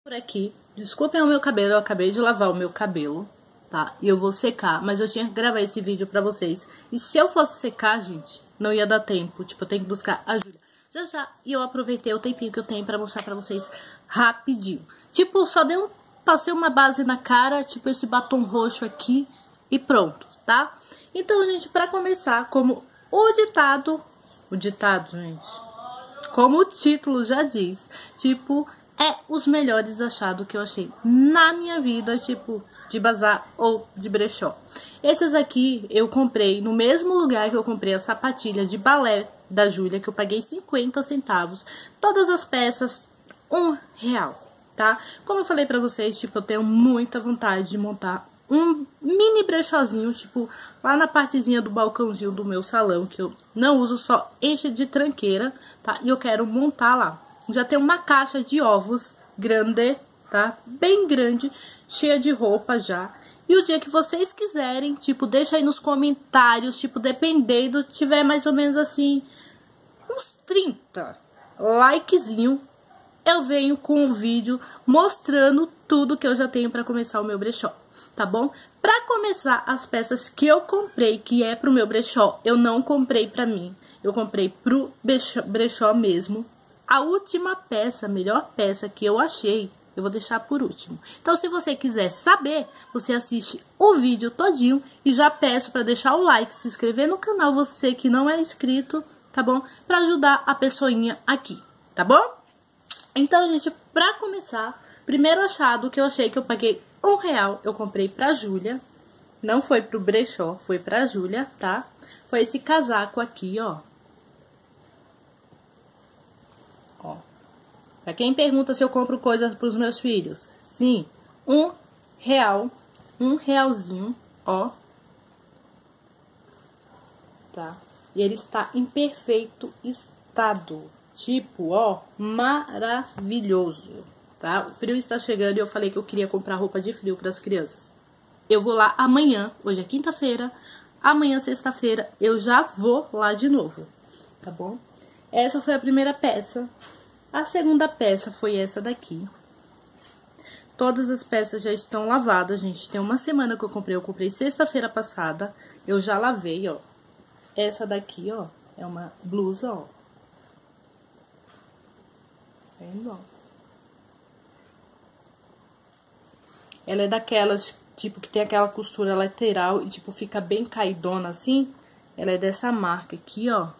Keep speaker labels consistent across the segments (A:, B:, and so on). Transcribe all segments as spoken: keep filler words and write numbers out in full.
A: Por aqui, desculpem o meu cabelo, eu acabei de lavar o meu cabelo, tá? E eu vou secar, mas eu tinha que gravar esse vídeo pra vocês. E se eu fosse secar, gente, não ia dar tempo. Tipo, eu tenho que buscar a Júlia já já. E eu aproveitei o tempinho que eu tenho pra mostrar pra vocês rapidinho. Tipo, só dei um, passei uma base na cara, tipo esse batom roxo aqui e pronto, tá? Então, gente, pra começar, como o ditado... O ditado, gente... Como o título já diz, tipo... É os melhores achados que eu achei na minha vida, tipo, de bazar ou de brechó. Esses aqui eu comprei no mesmo lugar que eu comprei a sapatilha de balé da Júlia, que eu paguei cinquenta centavos. Todas as peças, um real, tá? Como eu falei pra vocês, tipo, eu tenho muita vontade de montar um mini brechózinho, tipo, lá na partezinha do balcãozinho do meu salão, que eu não uso, só enche de tranqueira, tá? E eu quero montar lá. Já tem uma caixa de ovos grande, tá? Bem grande, cheia de roupa já. E o dia que vocês quiserem, tipo, deixa aí nos comentários, tipo, dependendo, tiver mais ou menos assim, uns trinta likezinho, eu venho com um vídeo mostrando tudo que eu já tenho pra começar o meu brechó, tá bom? Pra começar, as peças que eu comprei, que é pro meu brechó, eu não comprei pra mim. Eu comprei pro brechó, brechó mesmo. A última peça, a melhor peça que eu achei, eu vou deixar por último. Então, se você quiser saber, você assiste o vídeo todinho e já peço para deixar o like, se inscrever no canal, você que não é inscrito, tá bom? Para ajudar a pessoinha aqui, tá bom? Então, gente, para começar, primeiro achado que eu achei que eu paguei um real, eu comprei pra Júlia. Não foi pro brechó, foi pra Júlia, tá? Foi esse casaco aqui, ó. Ó, pra quem pergunta se eu compro coisas pros meus filhos, sim, um real, um realzinho, ó, tá? E ele está em perfeito estado, tipo, ó, maravilhoso, tá? O frio está chegando e eu falei que eu queria comprar roupa de frio para as crianças. Eu vou lá amanhã, hoje é quinta-feira, amanhã, sexta-feira, eu já vou lá de novo, tá bom? Essa foi a primeira peça. A segunda peça foi essa daqui. Todas as peças já estão lavadas, gente. Tem uma semana que eu comprei. Eu comprei sexta-feira passada. Eu já lavei, ó. Essa daqui, ó, é uma blusa, ó. Vendo, ó. Ela é daquelas, tipo, que tem aquela costura lateral e, tipo, fica bem caidona assim. Ela é dessa marca aqui, ó.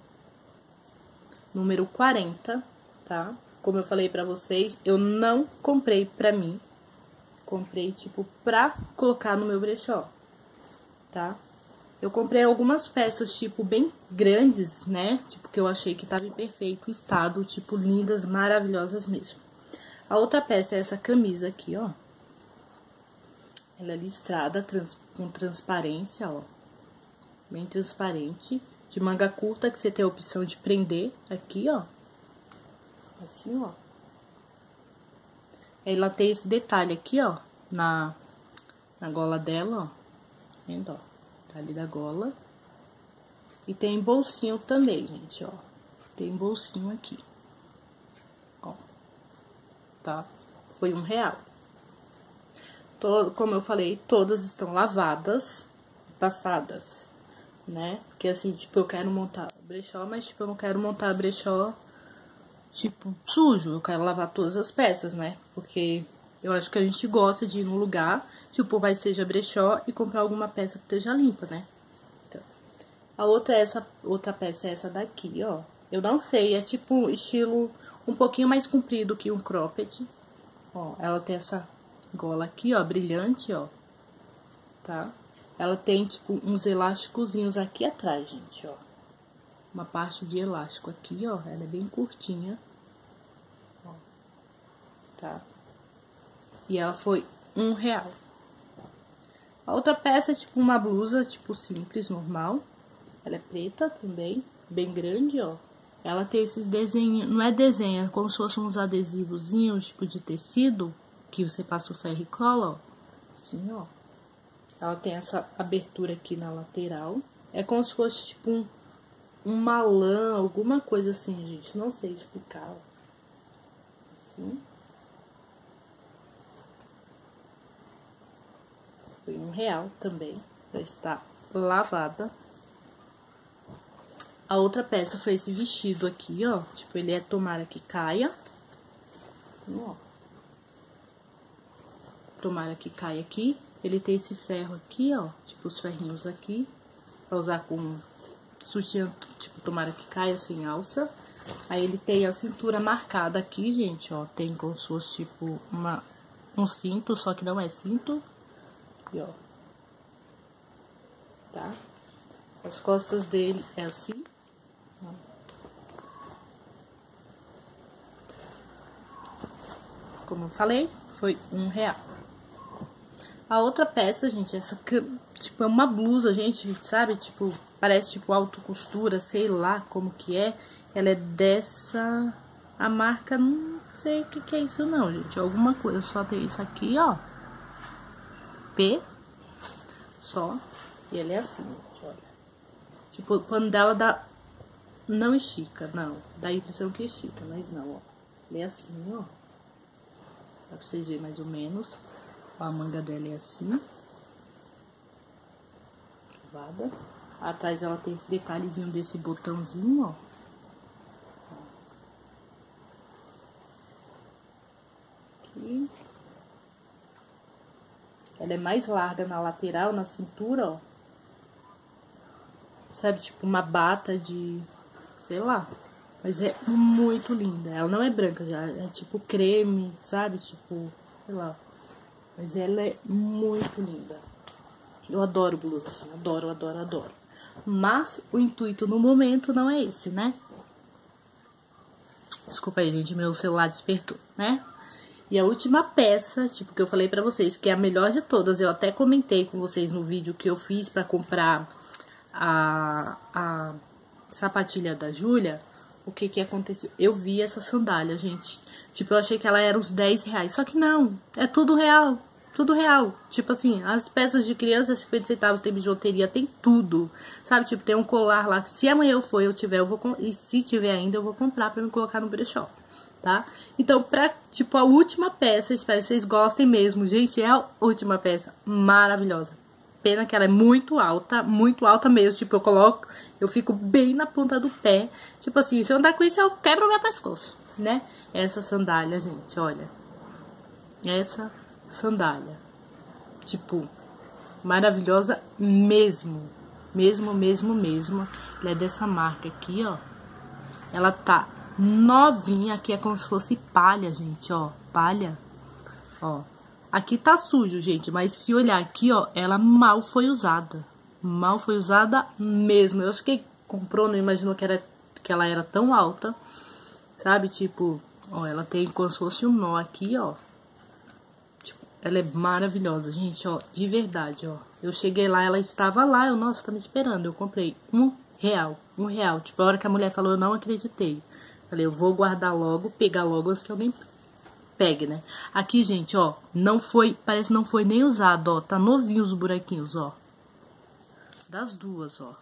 A: Número quarenta. Tá? Como eu falei pra vocês, eu não comprei pra mim. Comprei, tipo, pra colocar no meu brechó, tá? Eu comprei algumas peças, tipo, bem grandes, né? Tipo, que eu achei que tava em perfeito estado, tipo, lindas, maravilhosas mesmo. A outra peça é essa camisa aqui, ó. Ela é listrada, trans, com transparência, ó. Bem transparente. De manga curta, que você tem a opção de prender aqui, ó. Assim, ó. Ela tem esse detalhe aqui, ó, na, na gola dela, ó. Vendo, ó. Detalhe da gola. E tem bolsinho também, gente, ó. Tem bolsinho aqui. Ó. Tá? Foi um real. Todo, como eu falei, todas estão lavadas, passadas, né? Porque assim, tipo, eu quero montar brechó, mas tipo, eu não quero montar brechó tipo, sujo, eu quero lavar todas as peças, né? Porque eu acho que a gente gosta de ir num lugar, tipo, vai seja brechó e comprar alguma peça que esteja limpa, né? Então, a outra é essa, outra peça é essa daqui, ó. Eu não sei, é tipo estilo um pouquinho mais comprido que um cropped. Ó, ela tem essa gola aqui, ó, brilhante, ó. Tá? Ela tem, tipo, uns elásticozinhos aqui atrás, gente, ó. Uma parte de elástico aqui, ó, ela é bem curtinha, ó, tá? E ela foi um real. A outra peça é tipo uma blusa, tipo simples, normal. Ela é preta também, bem grande, ó. Ela tem esses desenhos, não é desenho, é como se fossem uns adesivozinhos, tipo de tecido, que você passa o ferro e cola, ó. Assim, ó. Ela tem essa abertura aqui na lateral. É como se fosse tipo um uma lã, alguma coisa assim, gente. Não sei explicar. Assim. Foi um real também. Já está lavada. A outra peça foi esse vestido aqui, ó. Tipo, ele é tomara que caia. Ó. Tomara que caia aqui. Ele tem esse ferro aqui, ó. Tipo, os ferrinhos aqui. Pra usar com sutiã, tipo, tomara que caia sem alça. Aí ele tem a cintura marcada aqui, gente, ó. Tem como se fosse, tipo, uma, um cinto, só que não é cinto. E, ó. Tá? As costas dele é assim. Ó. Como eu falei, foi um real. A outra peça, gente, essa, tipo, é uma blusa, gente, sabe? Tipo, parece, tipo, alto costura, sei lá como que é. Ela é dessa... A marca, não sei o que que é isso não, gente. Alguma coisa, só tem isso aqui, ó. P. Só. E ele é assim, gente, olha. Tipo, quando dela dá... Não estica, não. Dá a impressão que estica, mas não, ó. Ele é assim, ó. Dá pra vocês verem mais ou menos. A manga dela é assim. Cavada. Atrás ela tem esse detalhezinho desse botãozinho, ó. Aqui. Ela é mais larga na lateral, na cintura, ó. Sabe, tipo uma bata de... Sei lá. Mas é muito linda. Ela não é branca, já é tipo creme, sabe? Tipo, sei lá. Mas ela é muito linda. Eu adoro blusa, assim. Adoro, adoro, adoro. Mas o intuito no momento não é esse, né? Desculpa aí, gente. Meu celular despertou, né? E a última peça, tipo, que eu falei pra vocês, que é a melhor de todas. Eu até comentei com vocês no vídeo que eu fiz pra comprar a, a sapatilha da Júlia. O que que aconteceu? Eu vi essa sandália, gente. Tipo, eu achei que ela era uns dez reais. Só que não, é tudo real. Tudo real. Tipo assim, as peças de criança, cinquenta centavos, tem bijuteria, tem tudo. Sabe, tipo, tem um colar lá que se amanhã eu for, eu tiver, eu vou... E se tiver ainda, eu vou comprar pra me colocar no brechó, tá? Então, pra, tipo, a última peça, espero que vocês gostem mesmo. Gente, é a última peça maravilhosa. Pena que ela é muito alta, muito alta mesmo. Tipo, eu coloco, eu fico bem na ponta do pé. Tipo assim, se eu andar com isso, eu quebro o meu pescoço, né? Essa sandália, gente, olha. Essa sandália. Tipo, maravilhosa mesmo. Mesmo, mesmo, mesmo. Ela é dessa marca aqui, ó. Ela tá novinha. Aqui é como se fosse palha, gente, ó. Palha. Ó. Aqui tá sujo, gente, mas se olhar aqui, ó, ela mal foi usada. Mal foi usada mesmo. Eu acho que quem comprou não imaginou que, era, que ela era tão alta, sabe? Tipo, ó, ela tem como se fosse um nó aqui, ó. Tipo, ela é maravilhosa, gente, ó, de verdade, ó. Eu cheguei lá, ela estava lá, eu, nossa, tá me esperando. Eu comprei um real, um real. Tipo, a hora que a mulher falou, eu não acreditei. Falei, eu vou guardar logo, pegar logo antes que alguém... Pegue, né? Aqui, gente, ó, não foi, parece que não foi nem usado, ó, tá novinho os buraquinhos, ó. Das duas, ó.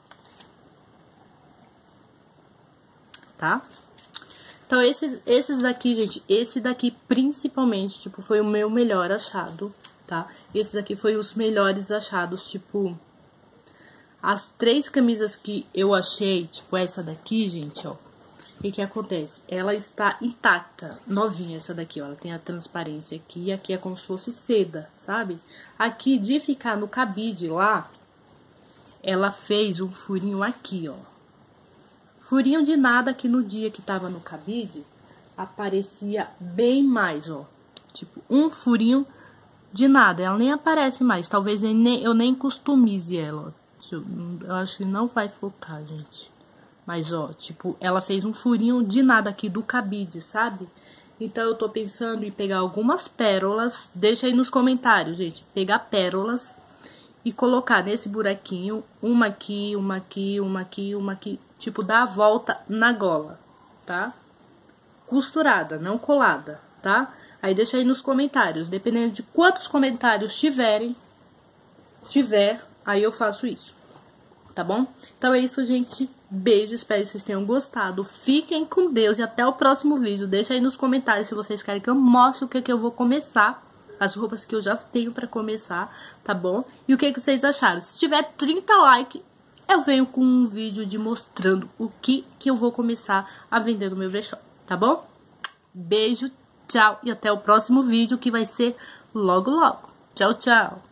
A: Tá? Então, esses, esses daqui, gente, esse daqui principalmente, tipo, foi o meu melhor achado, tá? Esses daqui foi os melhores achados, tipo... As três camisas que eu achei, tipo, essa daqui, gente, ó. O que que acontece? Ela está intacta, novinha essa daqui, ó. Ela tem a transparência aqui e aqui é como se fosse seda, sabe? Aqui, de ficar no cabide lá, ela fez um furinho aqui, ó. Furinho de nada que no dia que tava no cabide, aparecia bem mais, ó. Tipo, um furinho de nada. Ela nem aparece mais. Talvez eu nem, eu nem customize ela, ó. Eu acho que não vai focar, gente. Mas, ó, tipo, ela fez um furinho de nada aqui do cabide, sabe? Então, eu tô pensando em pegar algumas pérolas. Deixa aí nos comentários, gente. Pegar pérolas e colocar nesse buraquinho. Uma aqui, uma aqui, uma aqui, uma aqui. Tipo, dar a volta na gola, tá? Costurada, não colada, tá? Aí, deixa aí nos comentários. Dependendo de quantos comentários tiverem, tiver, aí eu faço isso. Tá bom? Então, é isso, gente. Beijo, espero que vocês tenham gostado. Fiquem com Deus e até o próximo vídeo. Deixa aí nos comentários se vocês querem que eu mostre o que, que eu vou começar as roupas que eu já tenho pra começar, tá bom? E o que, que vocês acharam? Se tiver trinta likes, eu venho com um vídeo de mostrando o que, que eu vou começar a vender no meu brechó, tá bom? Beijo, tchau e até o próximo vídeo que vai ser logo logo. Tchau, tchau!